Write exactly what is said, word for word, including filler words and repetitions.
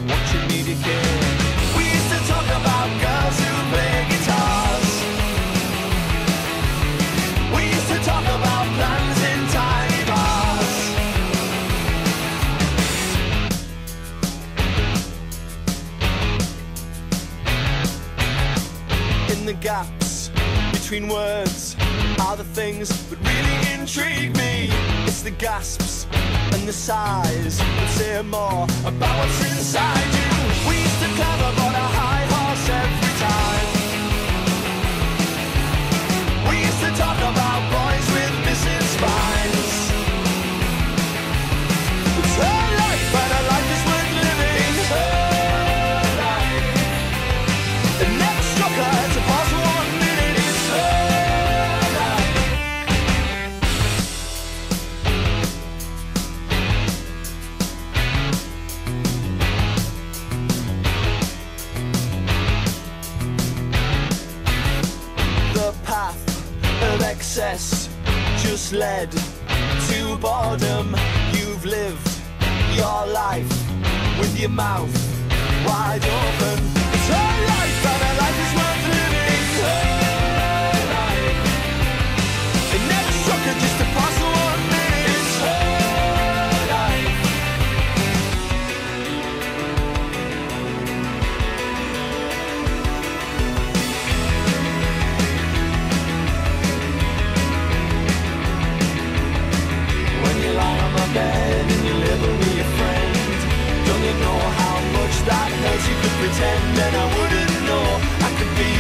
watching me decay. We used to talk about girls who play guitars. We used to talk about plans in tiny bars. In the gaps between words are the things that really intrigue me. It's the gasps and the sighs that say more about what's inside you. We used to climb up on a high horse every time. We used to talk about boys with missing spines. It's her life and her life is worth living. It's her life. It never struck her to pause for one minute. It's her life. The path of excess just led to boredom. You've lived your life with your mouth wide open. It's her life and her life is worth living. Her life. It never struck her just to pass for one minute. It's her life. When you lie on my bed and you live with your friend, don't you know how much that hurts? You could pretend and I wouldn't know. I could be